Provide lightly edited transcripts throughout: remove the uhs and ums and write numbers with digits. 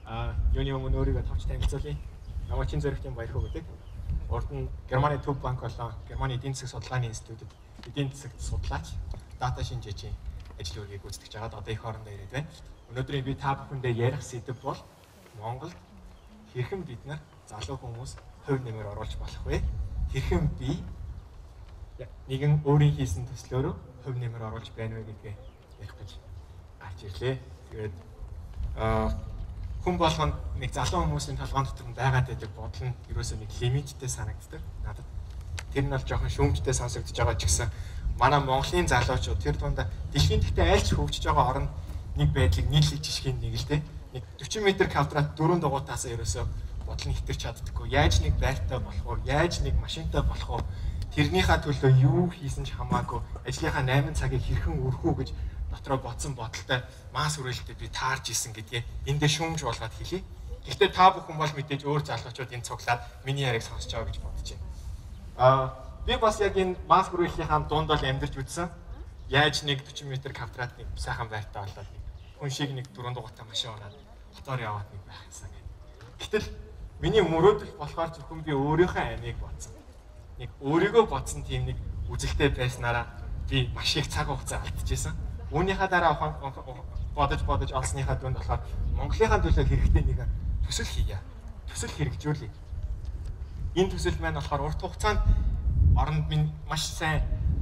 Юуны өмнө өөрийгөө товч танилцуулъя. Намайг Чинзоригтийн Баярхүү гэдэг. Урд нь Германы Төв банк болон Германы эдийн засаг судалгааны институтэд эдийн засагт судлаач, дата шинжээчийн ажил үргийг гүйцэтгэж байгаад одоо их хоорондоо ирээд байна. Өнөөдөр би та бүхэндээ ярих сэдэв бол Монголд хэрхэн бид нар залуу хүмүүс хувь нэмэр оруулж болох вэ? Хэрхэн би нэгэн өөрийн хийсэн төслөөрөө хувь нэмэр оруулж байна вэ гэдгээ ярих гэж гарч ирлээ. Тэгээд хүн болгонд нэг залуу хүмүүсийн толгойн дотор байгаад байдаг бодол нь ерөөсөө нэг лимиттэй санагддаг надад. Тэр нь бол жоохон шүүмжтэй сонсогдож байгаа ч гэсэн манай Монголын залуучууд тэр дундаа дэлхийн дэхтэй айлч хөгжиж байгаа орнд нэг байдлыг нийлүүлж жишгийн нэг л дээ. Нэг 40 м квадрат дөрөв дугуйтаас ерөөсөө бодол нь хитэрч чаддаггүй. Яаж нэг байртай болох уу? Яаж нэг машинтай болох уу? Тэрнийхээ төлөө юу хийсэн ч хамаагүй ажлынхаа 8 цагийг хэрхэн өрхөө гэж дотроо бодсон бодолтой масс хүрээлтэд би таарч исэн гэдгээ энд дээр шүүмж болгоод хэлье. Гэхдээ та бүхэн бол мэдээж өөр залуучууд энэ цуглаад миний яриг сонсож байгаа гэж бодож байна. Би бас яг энэ масс хүрээлтийнхаа дунд бол амьдарч үзсэн. Яаж нэг 40 м квадрат нэг сайхан байртай болоод нэг хүн шиг нэг 4 дугуйтай машин унаад мотор яваад нэг байх юмсан гэх. Гэтэл миний мөрөөдөл болохоор зөвхөн би өөрийнхөө амийг бодсон. Нэг өөрийгөө бодсон тийм нэг үзэлтэй байснараа би маш их цаг хугацаа алдчихсан. Үүнийхээ дараа бодож олсныхаа дүнд болохоор Монголынхаа төлөө хэрэгтэй нэг төсөл хийя. Төсөл хэрэгжүүлье. Энэ төсөл маань болохоор урт хугацаанд оронд минь маш сайн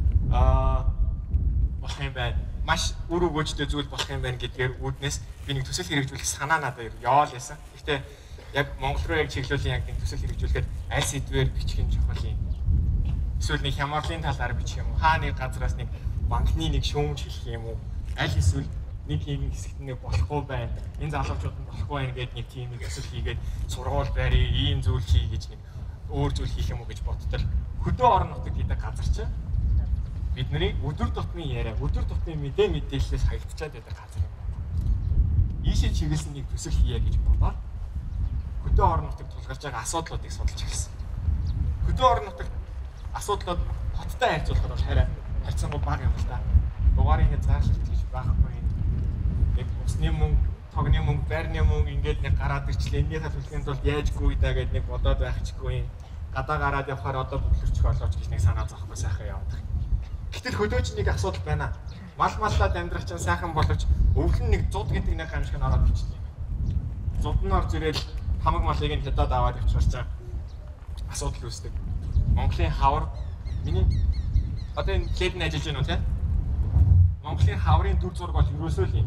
болох юм байна. Маш үр өгөөжтэй зүйл болох юм байна гэдгээр үүднээс би нэг төсөл хэрэгжүүлэх санаа надад яваал байсан. Гэхдээ яг Монгол руу яг чиглүүлэн яг нэг төсөл хэрэгжүүлэхэд аль сэдвээр бичих юм чухал юм. Эсвэл нэг хямралын талаар бичих юм уу? Хаа нэг газраас нэг банкны нэг шүүмж хэлэх юм уу? Аль эсвэл нэг хийм хэсэгт нэг болохгүй байна. Энэ залуучууд нь болохгүй байна гэдэг нэг тийм нэг өсөл хийгээд сургууль барья, ийм зүйл хий гэж нэг өөр зүйл хийх юм уу гэж бодтол хөдөө орон нутаг гэдэг газар чинь бидний өдөр тутмын яриа, өдөр тутмын мэдээллээс хаягдчихад байдаг газар юм. Ийшээ чиглэсэн нэг төсөл хийя гэж бодоод хөдөө орон нутагт тулгарч байгаа асуудлуудыг судалж эхэлсэн. Хөдөө орон нутагт асуудлууд хоттой харьцуулахад бол харьцангуй бага юм л да. Дугаарыг заашлах гэж байхгүй. Нэг усны мөнгө, тогны мөнгө, байрны мөнгө ингээд нэг гараад ирчлээ. Энийхээ төлөвлөхийн тулд яажгүй даа гэд нэг бодоод байхчгүй. Гадаа гараад явахаар одоо бүтлэрчих болооч гэж нэг санаа зовхгүй сайхан яваад байна. Гэтэл хөдөөч нэг асуудал байна. Маллаад амьдрах чинь сайхан боловч өвлөн нэг зуд гэдэг нэг хамшиг нь ороод ирчихсэн юм. Зуд нь орж ирээд хамаг малыг нь хятад аваад явчихвар чинь асуудал үүсдэг. Монголын хавар миний одоо энэ лед нь ажиллаж байна уу те? Монголын хаврын дүр зураг бол ерөөсөө л юм.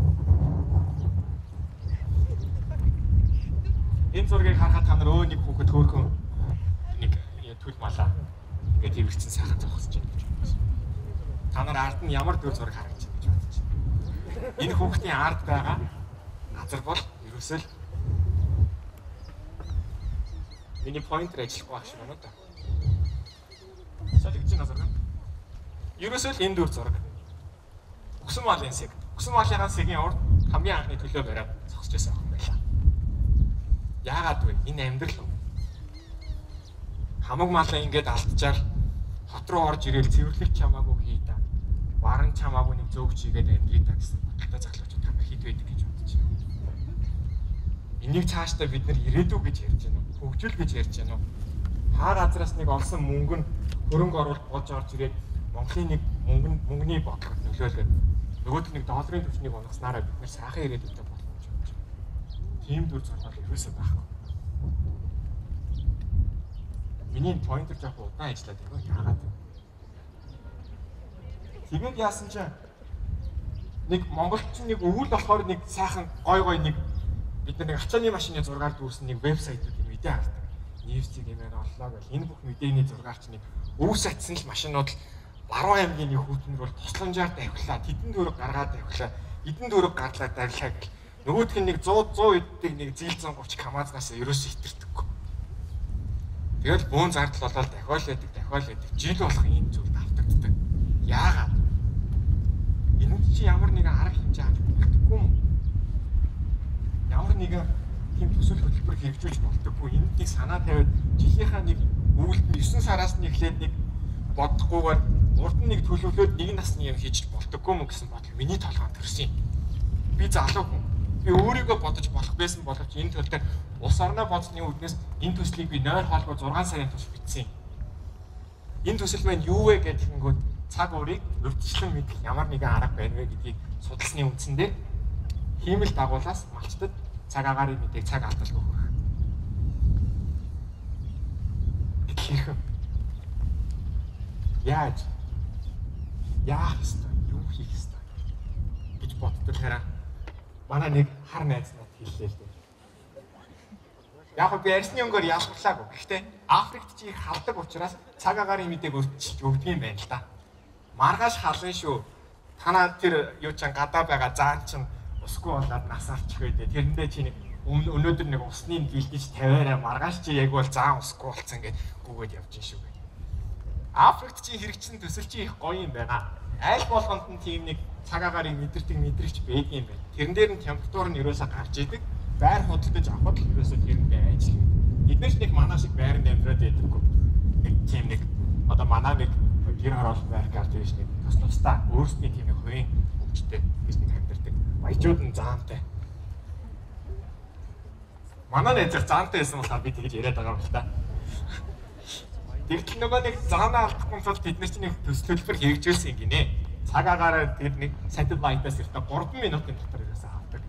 Энэ зургийг харахад та нар нэг хүүхэд хөөрхөн нэг түл малаа ингээд ивэрсэн сайхан зогсож байна гэж бодсон. Та нар ард нь ямар дүр зураг харагдаж байна гэж бодож байна. Энэ хүүхдийн ард байгаа газар бол ерөөсөө л миний поинтер ажиллахгүй байх шиг байна да. Солигдож байна зураг. Ерөөсөө л энэ дүр зураг. Угсан малын сэг. Угсан малынхаа сэгийн урд хамгийн анхны төлөө бариад зогсож байсан юм байна. Яагаад вэ? Энэ амьдрал. Хамаг малаа ингээд алдчихаар хот руу орж ирээл цэвэрлэх чамаагүй хий да. Баран чамаагүй нэг зөөгч хийгээд амьдрий та гэсэн бодолтой залуучууд хамаа хэд байдаг гэж бодож байна. Энийг цаашдаа бид нар ирээдүй гэж ярьж байна уу? Хөгжил гэж ярьж байна уу? Хаа газраас нэг олсон мөнгө нь хөрөнгө оруулалт болж орж ирээд Монголын нэг мөнгөний бодлогод нөлөөлөд нөгөөдх нэг долларын түвшнийг унаснараа бид нэр сайхан ирээдүйтэй болох гэж бодож байна. Тийм дүр зураг ерөөсөө байхгүй. Миний поинтер жоохон удаан ажиллаад байна. Яагаад вэ? Тэгээд яасан чинь нэг монголчин нэг өвөл болохоор нэг сайхан гой нэг бид нар нэг ачааны машины зургаар дүүрсэн нэг вебсайтуудыг мэдээ хардаг. Ньюсийг юмээр оллоо гэл энэ бүх мэдээний зургаар чинь нэг өв сатсан л машинууд л Баруун аймгийн нэг хүүтнэр бол тусламжаар давхлаа, тэдэн дөрөв гаргаад давхлаа, эдэн дөрөв гарлаа давлаа гэл. Нөгөөх нь нэг 100 эддэг нэг зээл 130 камазнаас ерөөсөө хитэрдэггүй. Тэгэл бөөн зардал болоод дахиад яадаг. Жил болох энэ зүйл давтагддаг. Яагаад? Энэ чи ямар нэгэн арга хэмжээ авч болдоггүй юм. Ямар нэгэн тийм төсөл хөтөлбөр хэрэгжүүлж болдоггүй. Энд нэг санаа тавиад жилийнхаа нэг өвөлд 9 сараас нь эхлээд нэг бодохгүйгээр урд нь нэг төлөвлөөд нэг насны юм хийж болдоггүй мөн гэсэн бодол миний толгойд төрсөн юм. Би залуу хүн. Би өөрийгөө бодож болох байсан боловч энэ төл дээр улс орноо бодсны үүднээс энэ төслийг би нойр хоолгүй 6 сарын турш бичсэн. Энэ төсөл маань юу вэ гэхингүүд цаг уурыг урьдчилан мэдэх ямар нэгэн арга байна вэ гэдгийг судалсны үндсэн дээр хиймэл дагуулаас малчдад цаг агарын мэдээг цаг алдалгүй хүргэх. Хэрхэн? Яаж ёстой, юу хийх ёстой гэж боддог хараа. Манай нэг хар найз надад хэллээ л дээ. Яг би ярьсны өнгөөр ялгарлаагүй. Гэхдээ Африкт чи их халдаг учраас цаг агарын мэдээг өрчилж өгдөг юм байна л да. Маргааш халын шүү. Танаа тэр юу ч гадаа байгаа заан чин усгүй болоод насаарч хөөдөө. Тэрэндээ чи нэг өнөөдөр нэг усны гэлдэж тавиараа маргааш чи яг бол заан усгүй болцсон гэж гүгээд явж шүү. Африкт чи хэрэгцсэн төсөл чи их гоё юм байна. Аль болгонд нь тийм нэг цаг агаарыг мэдэрдэг мэдрэгч байдаг юм байна. Тэрэн дээр нь температур нь ерөөсөө гарч идэг. Байр худалдаж авахд л ерөөсөө тэрэндээ ажиллана. Эдгээр нэг манай шиг байранд амьдраад байдаггүй. Нэг тийм нэг одоо манай нэг гэр хороолт байр гарч ирж нэг тусдаа өөрсдний тийм нэг хувийн хөвчтэй гэж нэг амьдардаг. Баячууд нь заантай. Манай найзар заантай байсан болохоор би тэгж яриад байгаа юм л та. Тэгтэл нөгөө нэг заанаа алдахгүй тул бид нар чинь нэг төсөлбөр хэрэгжүүлсэн гинэ. Цаг агаараа тэр нэг сателлайтаас иртэ 3 минутын дотор ерөөсөө авдаг.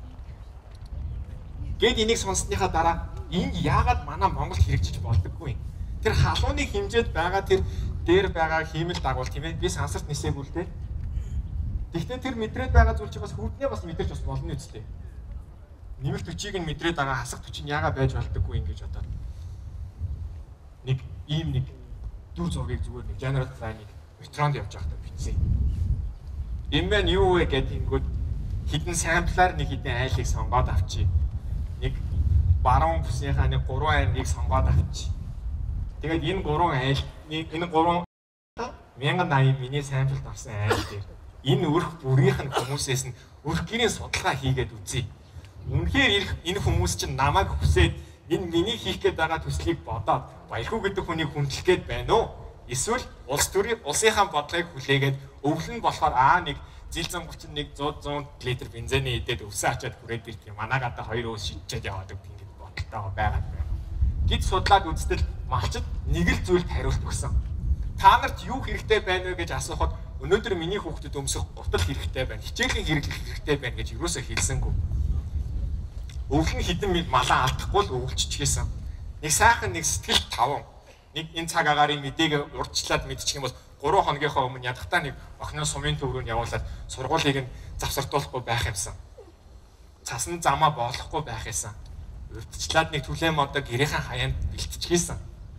Гэт энийг сонссныхаа дараа энэ яагаад манай Монгол хэрэгжиж болдоггүй юм? Тэр халууны хэмжээд байгаа тэр дээр байгаа хиймэл дагуул тийм ээ. Би сансарт нисээгүй л дээ. Тэгтээ тэр мэдрээд байгаа зүйл чи бас хүрднээ бас мэдэрч бас болно үстэй. Нэмэлт хүчийг нь мэдрээд байгаа хасах хүч нь яагаад байж болдоггүй юм гэж бодоод. Нэг ийм нэг дүр зургийг зүгээр нэг general plan-ыг метронд явж байхдаа бичсэн. Энэ мэн юу вэ гэдэг ингүүд хідэн самплаар нэг хідэн айлыг сонгоод авчи. Нэг баруун бүсийнхаа нэг 3 айлыг сонгоод авчи. Тэгээд энэ 3 айл энэ 3 1080 миний самплд авсан айл дээр энэ өрх бүрийнх нь хүмүүсээс нь өрх гэрийн судалгаа хийгээд үзье. Үнэхээр энэ хүмүүс чинь намайг хүсээд энэ миний хийх гээд байгаа төслийг бодоод Баярхүү гэдэг хүнийг хүндлэх гээд байна уу? Эсвэл улс төрийн улсынхаа бодлогыг хүлээгээд өвлөн болохоор нэг зил зам 31 100 литр бензиний идээд өвсөн ачаад хүрээд ирдэг юм. Манай гадаа 2 өөс шидчихэд яваад гэдэг ингэж бодолтой байгаа байна. Гэд судлаад үзтэл малчид нэг л зүйлд хариулт өгсөн. Та нарт юу хэрэгтэй байна вэ гэж асуухад өнөөдөр миний хүүхдэд өмсөх гутал хэрэгтэй байна. Хичээлийн хэрэглэх хэрэгтэй байна гэж юусоо хэлсэнгүй. Өвлөн хідэн малаа алдахгүй л өвлччихсэн. Нэг сайхан нэг сэтгэл таван. Нэг энэ цаг агарын мэдээг урдчлаад мэдчих юм бол 3 хоногийнхоо өмнө ядахтаа нэг охины сумын төв рүү явуулаад сургуулийг нь завсардуулахгүй байх юмсан. Цасан замаа боолохгүй байх юмсан. Урдчлаад нэг түлээн модоо гэрийнхэн хаяанд бэлтчихсэн.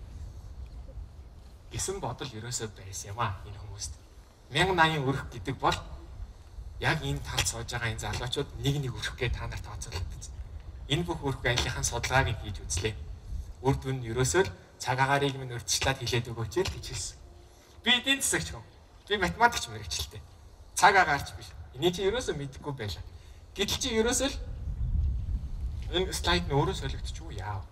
Гэсэн бодол ерөөсөө байсан юм энэ хүмүүст. 1080 өрх гэдэг бол яг энэ талд сууж байгаа энэ залуучууд нэг өрх гээ та нарт тооцоолоод байна. Энэ бүх өрх айлынхаа судалгааг нь хийж үзлээ. Үр дүн нь ерөөсөө цаг агаарыг минь урьдчилаад хэлээд өгөөч л гэж хэлсэн. Би эдийн засагч хүн. Би математикч мэрэгчлээ. Цаг агаарч биш. Энийг чи ерөөсөө мэдэхгүй байлаа. Гэтэл чи ерөөсөө л энэ слайд нь өөрөө солигдчих уу яав.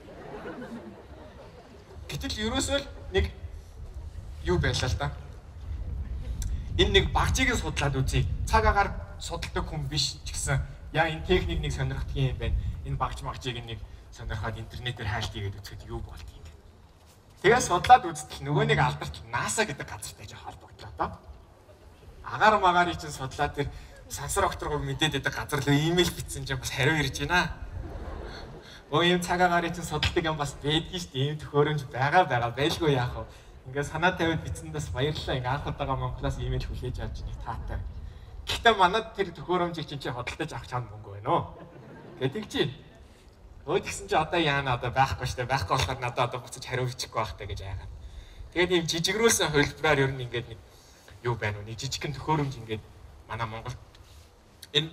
Гэтэл ерөөсөө л нэг юу байлаа л да. Энэ нэг багжийг судлаад үзье. Цаг агаар судалдаг хүн биш ч гэсэн яа энэ техникийг сонирхдаг юм байна. Энэ багжийг нэг сонирхоод интернетээр хайлт хийгээд үзэхэд юу болдгийг. Тэгээд судлаад үзтэл нөгөө нэг алдарч NASA гэдэг газартай жоо холбогдлоо доо. Агаар магаарын чинь судлаад тэр сансар окторгоор мэдээд байдаг газар руу имэйл бичсэн чинь бас хариу ирж байна. Ийм цаг агарын чинь судалдаг юм бас байдгийн шүү дээ. Ийм төхөөрөмж байгаа байлгүй яах вэ? Ингээд санаа тавиад бичсэндээс баярлалаа. Ингээд анх удаага Монголоос имэйл хүлээж авч нэг таатай. Гэхдээ манад тэр төхөөрөмжийг чинь хөдөлж авах чам мөнгө байна уу? Гэдэг чинь. Өө тэгсэн чи одоо яана одоо байхгүй штэ байхгүй болохоор надад одоо буцаж хариу бичихгүй байхтай гэж айгаад. Тэгээд ийм жижигрүүлсэн хувилбараар ер нь ингээд нэг юу байна уу? Нэг жижигхэн төхөөрөмж ингээд манай Монголд энэ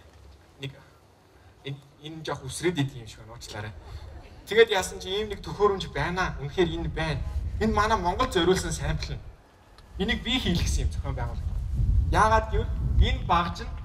жоох үсрээд идэв юм шиг байна уучлаарай. Тэгээд яасан чи ийм нэг төхөөрөмж байна. Үнэхээр энэ байна. Энэ манай Монгол зориулсан сампл нь. Энийг би хийлгэсэн юм зохион байгуулалт. Яагаад гэвэл энэ багж нь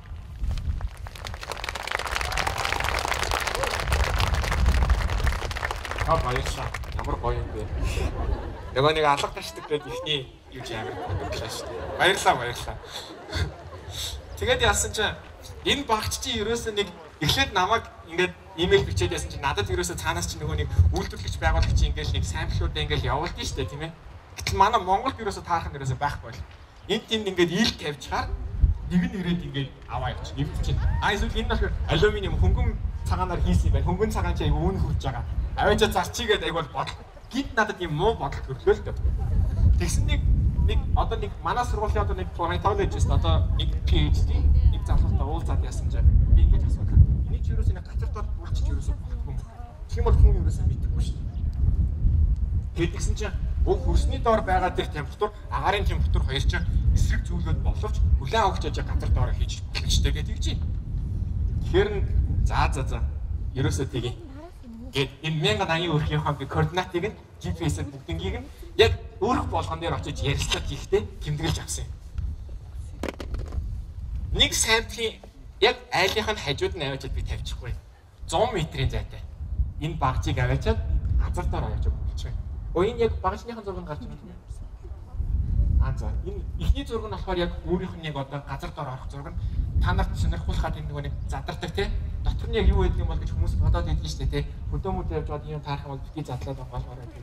баярлалаа. Ямар гоё юм бэ. Нөгөө нэг алга ташдаг гэдэг ихний юу ч амар бодлоо шүү дээ. Баярлалаа. Тэгээд яасан чи энэ багч чи ерөөсөө нэг Эхлээд намайг ингээд имэйл бичээд ясан чинь надад ерөөсө цаанаас чинь нөгөө нэг үйлдвэрлэгч байгуулагч ингээд нэг самплуудаа ингээд явуулдаг шүү дээ тийм ээ. Гэтэл манай Монголд ерөөсө таарах нь ерөөсө байхгүй бол. Энд тэнд ингээд ил тавьчихаар нэг нь ирээд ингээд аваа явчих. Эвд чинь. Эсвэл энэ болохоор алюминиум хөнгөн цагаанаар хийсэн юм байна. Хөнгөн цагаан чи айгүй үүн хурж байгаа. Аваачаа зарчигээд айгүй бодол. Гинт надад юм муу бодол төрлөө л дээ. Тэгсэн нэг одоо нэг манай сургуулийн одоо нэг climatologist одоо нэг PhD нэг залуутай уулзаад яасан чинь би ингэж асуух. Эний чи ерөөсөө нэг гацар дор бүрчиж ерөөсөө болохгүй юм. Тийм бол хүн ерөөсөө мэдэхгүй шүү дээ. Тэгсэн чинь хөрсний доор байгаа дэх температур, агаарын температур хоёр чинь эсрэг зүйлүүд боловч хүлээн авахч яаж гацар доороо хийж боломжтой гэдэг гэж байна. Тэгэхээр за ерөөсөө тгий. Гэт энэ 1080 өрхийнхөө би координатыг нь GPS-ээр бүгднийг нь яг өөрх болгон дээр очиж ярилцлага хийхдээ тэмдэглэж авсан юм. Нэг самплын яг айлынх нь хажууд нь аваачаад би тавьчихгүй. 100 метрийн зайтай. Энэ багжийг аваачаад газар дээр авааж өгчих. Энэ яг багжныхын зураг гарч ирсэн юм. За энэ ихний зураг нь болохоор яг өөрийнх нь яг одоо газар дээр орох зураг нь та нарт сонирхуулахад энэ нөгөө нэг задардаг те. Дотор нь яг юу гэдэг юм бол гэж хүмүүс бодоод байдаг шүү дээ те. Хөдөөмөд явж байгаа юм таарах юм бол битгий задлаад байгаа юм.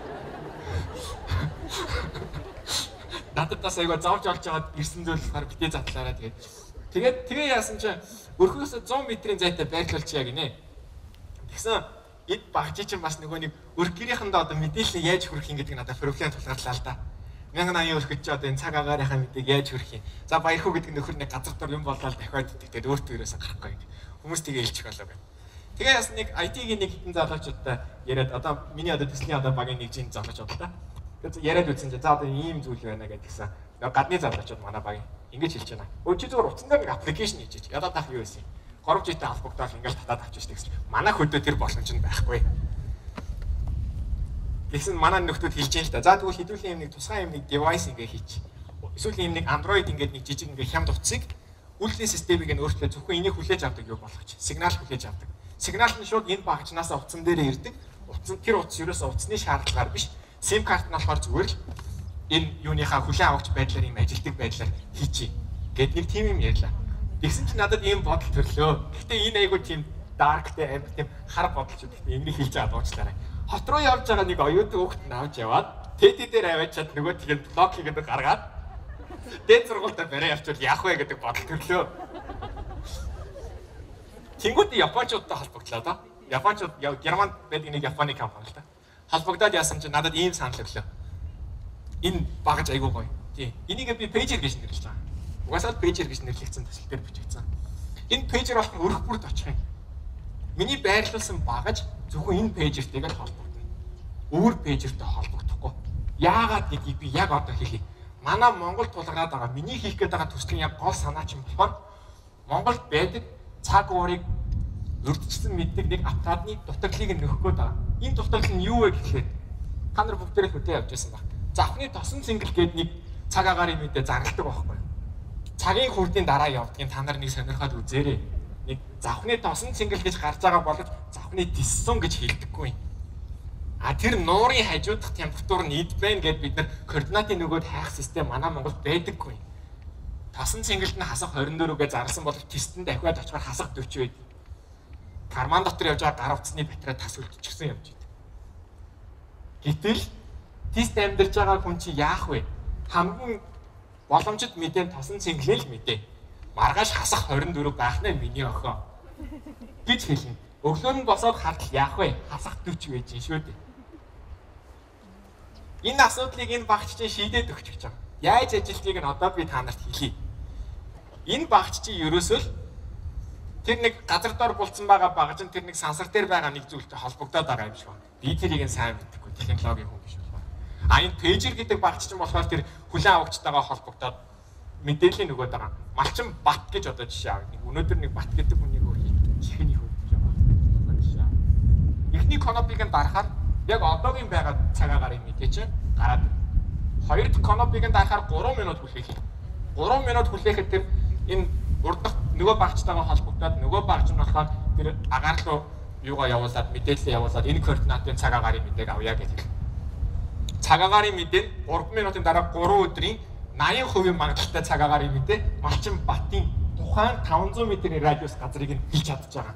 Надад бас айгаа зовж олж аваад ирсэн зүйл болохоор битгий задлаараа тэгээ яасан чинь өрхөөсөө 100 метрийн зайтай байрлуулчихъя гинэ. Тэгсэн эд багжи чинь бас нөгөө нэг өрх гэрийнхэндээ одоо мэдээлэл яаж хүрэх юм гэдэг надад проблем тулгарлаа л да. 1080 өрхөж чи одоо энэ цаг агаарынхаа мэдээг яаж хүрэх юм. За Баярхүү гэдэг нөхөр нэг газар дор юм болоод дахиад итгэдэг өөртөө ерөөсө гарахгүй юм. Хүмүүс тгээ хэлчих болоо байна. Тэгээ яасан нэг IT-ийн нэг хитэн залуучуудтай яриад одоо миний одоо төслийн одоо багийн нэг чинь залууч бодлоо. Тэгээд яриад үзсэн чинь за одоо ийм зүйл байна гэдгийгсэн. Гадны залуучууд манай багийн ингэж хэлж байна. Өө чи зүгээр утсан дээр нэг аппликейшн хийж ядаад авах юу байсан юм. 3 жилтэй албагдаад ингээл татаад авчих гэсэн. Манай хөдөө тэр боломж нь байхгүй. Гэсэн манай нөхдүүд хэлж юм л да. За тэгвэл хэдүүлэн юм нэг тусгай юм нэг девайс ингээ хийч. Эсвэл юм нэг Android ингээд нэг жижиг ингээ хямд утсыг үйлдвэрлэлийн системийг нь өөрчлөө зөвхөн энийг хүлээж авдаг юу болгоч. Сигнал хүлээж авдаг. Сигнал нь шууд энэ багжнаас утсан дээр ирдэг. Тэр утас ерөөсөө утасны шаардлагаар биш. SIM карт нь болохоор зүгээр л энэ юуныхаа хүлээн авахч байдлаар юм ажилтдаг байдлаар хийчээ. Гэт нэг тим юм ярьлаа. Тэгсэн чинь надад ийм бодол төрлөө. Гэхдээ энэ айгуу тийм darkтэй амар тийм хар бодолч үгтэй энийг хэлж аваад уучлаарай. Хот руу явж байгаа нэг оюутан хүүхэд нь авч яваад TED дээр аваачаад нөгөө тийм блог хийгээд гаргаад дээд сургуультай барай явуул яах вэ гэдэг бодол төрлөө. Тэнгүүд Япончуудтай холбогдлоо доо. Япончууд Германд байдаг нэг Японы компани л та. Холбогдоод яасан чинь надад ийм санал өглөө. Энэ багаж айгуу гоё. Тийм. Энийг би пэйжер гэж нэрлэж байгаа. Угаасаа пэйжер гэж нэрлэгдсэн төсөл дээр бичигдсэн. Энэ пэйжер болох өрх бүрд очих юм. Миний байрлуулсан багаж зөвхөн энэ пэйжертэйгээ холбогдно. Өөр пэйжертэй холбогдохгүй. Яагаад гэдгийг би яг одоо хэлье. Манай Монгол тулгараад байгаа миний хийх гээд байгаа төслийн яг гол санаа чинь болохоор Монголд байдаг цаг уурыг өрдчихсэн мэддэг нэг аппаратны дутагдлыг нөхөх гээд байгаа. Энэ дутагдал нь юу вэ гэхлээр та нар бүгдээрээ хөдөө явж байсан баг. Завхны тосон цэнгэл гээд нэг цаг агаарын мэдээ зарладаг байхгүй. Цагийн хүрдийн дараа явдгийг та нар нэг сонирхоод үзээрэй. Нэг завхны тосон цэнгэл гэж гарч байгаа боловч завхны тиссон гэж хэлдэггүй. Тэр нуурын хажуудах температур нь эд байна гэд бид нар координатын нөгөөд хайх систем манай Монголд байдаггүй. Тосон цэнгэлд нь хасах 24-гээ зарласан боловч тестэн дахиад очихоор хасах 40 байд. Карман дотор явж байгаа гар утасны батарей тас үлдчихсэн явж байд. Гэтэл тест амьдарч байгаа хүн чи яах вэ? Хамгийн боломжит мэдээ тосон цэнгэлээ л мэдээ. Маргааш хасах 24 байх нэ миний охин гэж хэлнэ. Өглөө нь босоод хардл яах вэ? Хасах 40 байж шүү дээ. Энэ асуудлыг энэ багч чинь шийдээд өгч гэж байгаа. Яаж ажилтгийг нь одоо би та нарт хэлье. Энэ багч чинь ерөөсөө л тэр нэг газар дор булцсан байгаа багж нь тэр нэг сансар дээр байгаа нэг зүйлтэй холбогдоод байгаа юм шиг байна. Би тэрийг нь сайн мэдэхгүй технологийн хүн биш байна. Энэ пэйжер гэдэг багч чинь болохоор тэр хүлээн авагчтайгаа холбогдоод мэдээллийн нөгөөд байгаа. Малчин бат гэж одоо жишээ авъя. Өнөөдөр нэг бат гэдэг хүнийг чихний хөвдөж байгаа жишээ. Эхний конопиг нь дарахаар яг одоогийн байгаа цагаагаар мэдээ чинь гараад. Хоёр дахь конопиг нь дарахаар 3 минут хүлээх юм. 3 минут хүлээхэд тэр энэ урд дахь нөгөө багчтайгаа холбогдоод нөгөө багч нь болохоор тэр агаар руу юугаа явуулаад мэдээлэл явуулаад энэ координатын цагаагаар мэдээг авъя гэдэг. Цагаагаар мэдээ 3 минутын дараа 3 өдрийн 80% магадлалтай цагаагаар мэдээ малчин батын тухайн 500 м-ийн радиус газрыг нь хэлж чадж байгаа.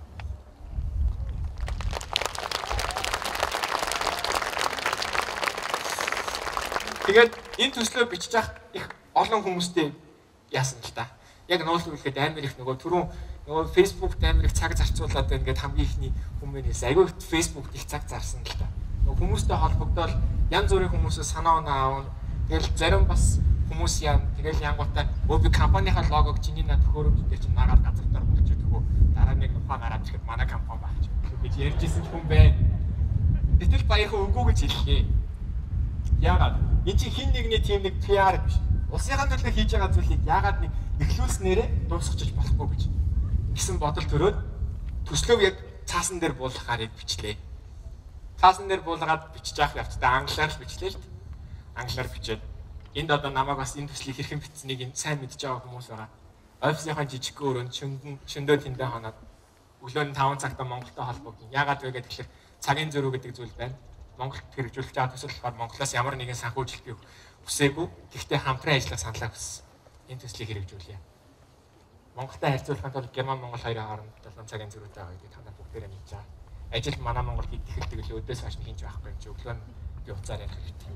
Тэгээд энэ төслөө бичиж явах их олон хүмүүстэй яасан л та. Яг нуулуулхэд амар их нөгөө түрүүн нөгөө Facebook-т амар их цаг зарцуулаад ингээд хамгийн ихний хүмүүнээс айгүй их Facebook-т их цаг зарсан л та. Нөгөө хүмүүстэй холбогдоод янз бүрийн хүмүүсээс санаа оноо аавна. Тэгэл зарим бас хүмүүс яа тэгэл янгуудаа өө би компанийнхаа логог чиний над төхөөрөмж дээр чинь нагаад газар дээр болчих төгөө дараа нэг ухаан гараад ирэхэд манай компани багч гэж ярьжсэн хүн байна. Гэтэл баярхуу үгүй гэж хэллээ. Яагаад? Энд чинь хин нэгний тийм нэг PR биш. Улсынхаа төлөө хийж байгаа зүйлийг яагаад нэг эхлүүлснээрээ дуусгачих болохгүй гэж гэсэн бодол төрөөд төслөв яг цаасан дээр буулгахаар бичлээ. Цаасан дээр буулгаад бичиж авах явцдаа англиар л бичлээ л дээ. Англиар бичээд энд одоо намайг бас энэ төслийг хэрхэн бичснийг сайн мэдж байгаа хүмүүс байгаа. Офисынхаа жижиг өрөөнд шөндөө тэндээ хоноод өглөө нь 5 цагта Монголтой холбогдсон. Яагаад вэ гэхээр цагийн зөрүү гэдэг зүйл байна. Монголд хэрэгжүүлж байгаа төсөл болохоор Монголоос ямар нэгэн санхүүжилт бий хүсээгүй. Гэхдээ хамтран ажиллах саналаа хүссэн. Энэ төслийг хэрэгжүүлье. Монголтой харьцуулахын тулд Герман Монгол хоёрын хооронд 7 цагийн зөрүүтэй байгаа гэдэг та нар бүгдээрээ мэдж байгаа. Ажил манай Монгол хийдэг л өдөөс хойш хийж байхгүй юм чи өглөө нь би уцаар ярих хэрэгтэй.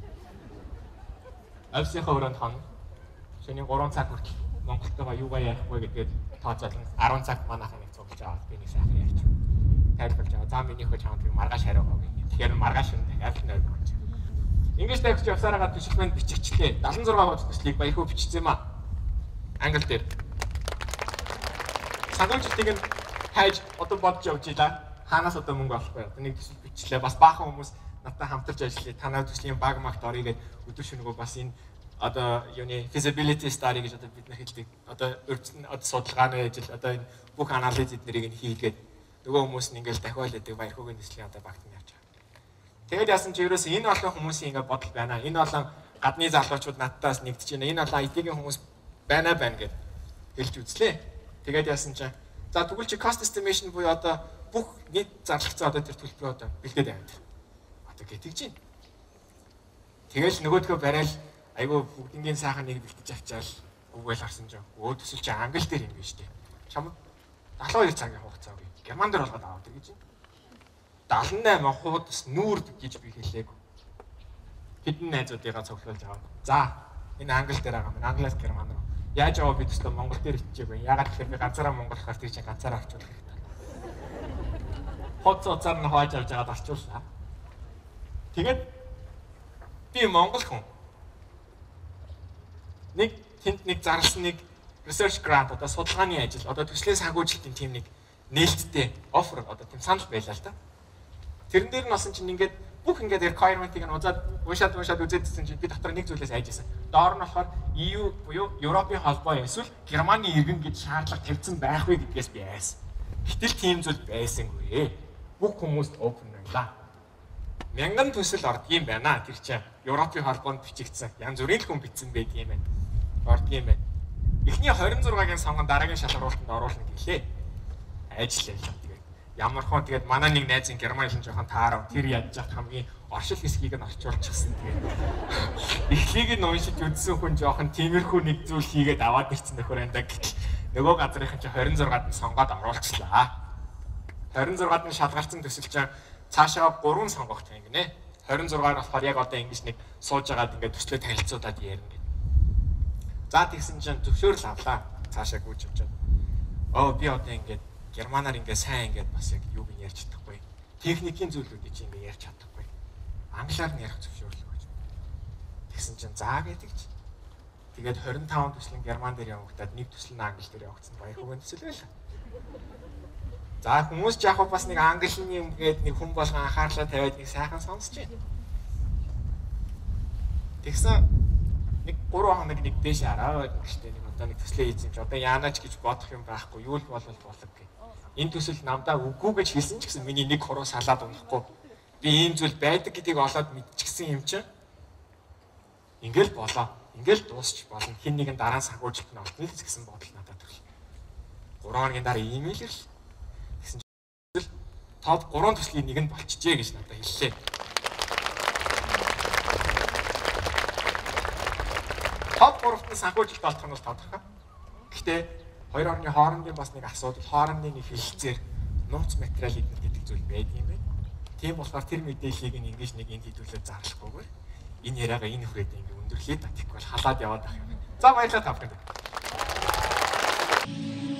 Офисынхаа өрөөнд хон шөнийн 3 цаг хүртэл Монголтойгоо юугаа ярихгүй гэдгээд тооцоолон 10 цаг манайхаа нэг цуглаж аваад би нэг сайхан ярьж тайлбарж аваа. За минийх хөө чамд маргааш хариугаа гэх. Тэгэхээр маргааш нь дахиад л нойр болж. Ингэж тавьж явсараагаа төсөлмөнд биччихлээ. 76 хуудас төслийг баярхуу бичсэн юм аа. Англи дээр. Санхүүжилтийг нь хайж одоо бодож явж ийла. Хаанаас одоо мөнгө авахгүй. Одоо нэг төсөл бичлээ. Бас баахан хүмүүс надтай хамтарч ажиллая. Танай төслийн баг магт орё гэдэг өдөр шөнөгөө бас энэ одоо юуны feasibility study гэж одоо бид нар хэлдэг. Одоо судалгааны ажил одоо энэ бүх анализ эднэрийг нь хийгээд нөгөө хүмүүс нь ингээл дахиад байдаг баярхуугийн төслийн одоо багт нь явж байгаа. Тэгээд яасан чи ерөөс энэ олон хүмүүсийн ингээ бодол байна. Энэ олон гадны залуучууд надтаас нэгдэж байна. Энэ олон IT-ийн хүмүүс байна гэд хэлж үзлээ. Тэгээд яасан чи за тэгвэл чи cost estimation буюу одоо бүх нийт зарлагцаа одоо тэр төлбөрөө одоо бэлдээд байна. Одоо гэтгэж чинь. Тэгэл нөгөөдгөө барайл айгүй бүгднгийн сайхан нэг бэлтэж авчаал үгээл харсан жоо. Өө төсөл чи англи дээр юм биш үү? Чам 72 цагийн хугацаа өгье. Герман дээр болгоод аваад гэж байна. 78 хуудас нүүр гэж би хэлээг. Хэдэн найзуудыгаа цуглуулж аваад. За энэ англи дээр байгаа юм. Англиас герман руу. Яаж аваа би төслөө монгол дээр ичээг байна. Ягаад гэхээр би ганцаараа монголоор тийч ганцаараа орчуулах хэрэгтэй. Хоцоцоор нь хойж авч аваад орчууллаа. Тэгээд би монгол хүн. Нэг зарласан нэг research grant одоо судалгааны ажил одоо төслийн санхүүжилтийн тийм нэг нээлттэй offer одоо тийм санал байлаа л да. Тэрэн дээр нь болсон чинь ингээд бүх ингээд requirement-ийг нь уншаад үзээдсэн чинь би дотор нэг зүйлээс айжсэн. Доор нь болохоор EU буюу Европын холбоо эсвэл Германы иргэн гэж шаардлага тавьсан байх вэ гэдгээс би айсан. Гэтэл тийм зүйл байсангүй. Бүх хүмүүст open байлаа. Мянган төсөл ордгийм байна. Тэр чинь Европын холбоонд бичигдсэн. Янз бүрийн хүн бичсэн байдгийм байна. Ордгийм байна. Эхний 26-гийн сонгон дараагийн шалгуултанд оруулна гэлээ. Ажиллаа. Тэгээд ямар хон тэгээд манай нэг найз ин Герман хэлэн жоохон таарав. Тэр ядж явах хамгийн оршил хэсгийг нь орчуулчихсан. Тэгээд эхлийг нь уншиж үзсэн хүн жоохон тиймэрхүү нэг зүйл хийгээд аваад ирсэн нөхөр энэ гэтэл нөгөө газрынхан чи 26-ад нь сонгоод оруулчихлаа. 26-ад нь шалгарсан төсөл чинь цаашаа 3 сонгох юм гинэ. 26-аар болохоор яг одоо ингэж нэг сууж агаад ингээд төслөө танилцуулаад ярина. За тэгсэн чинь зөвшөөрөл авлаа. Цаашаа гүйж явж байгаа. Би одоо ингээд германаар ингээд сайн ингээд бас яг юуг нь ярьж чадахгүй. Техникийн зүйлүүдийг чи ингээд ярьж чадахгүй. Англиар нь ярих зөвшөөрөл өгч. Тэгсэн чинь заа гэдэг чи. Тэгээд 25 төслийн герман дээр явагдаад нэг төсөл нь англи дээр явагдсан. Баярхуугийн төсөл байлаа. За хүмүүс яг бас нэг английн юм гээд нэг хүн болгон анхаарлаа тавиад нэг сайхан сонсож байна. Тэгсэн нэг 3 хоног нэг дээш араа гэжтэй нэг одоо нэг төслөө хийсэн чи одоо яанаач гэж бодох юм байхгүй юу л болов болов гэх. Энэ төсөл намдаа үгүй гэж хэлсэн ч гэсэн миний нэг хуруу салаад унахгүй. Би ийм зүйл байдаг гэдгийг олоод мэдчихсэн юм чинь. Ингээл болоо. Ингээл дуусч болно. Хин нэгэн дараа нь санхүүжилт нь олно л гэсэн бодол надад төрөл. 3 хоногийн дараа имэйл ирэл. Гэсэн чинь топ 3 төслийн нэг нь болчихжээ гэж надад хэллээ. Топ 3-т нь санхүүжилт олох нь бол тодорхой. Гэхдээ хоёр орны хоорондын бас нэг асуудал, хоорондын нэг хэлэлцээр нууц материал идэх гэдэг зүйл байдаг юм байна. Тийм болохоор тэр мэдээллийг ингэж нэг энд хэдүүлээд зарлахгүйгээр энэ яриагаа энэ хүрээд ингэ өндөрлөө та. Тэгвэл халаад яваад байх юм. За баярлалаа та бүхэнд.